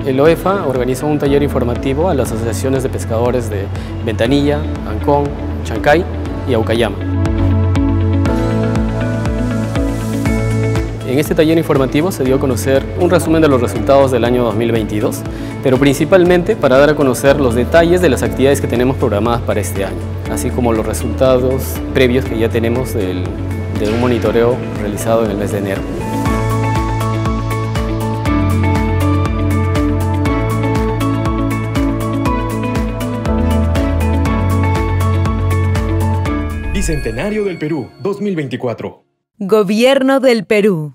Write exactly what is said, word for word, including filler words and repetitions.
El O E F A organizó un taller informativo a las asociaciones de pescadores de Ventanilla, Ancón, Chancay y Aucayama. En este taller informativo se dio a conocer un resumen de los resultados del año dos mil veintidós, pero principalmente para dar a conocer los detalles de las actividades que tenemos programadas para este año, así como los resultados previos que ya tenemos del, de un monitoreo realizado en el mes de enero. Bicentenario del Perú dos mil veinticuatro. Gobierno del Perú.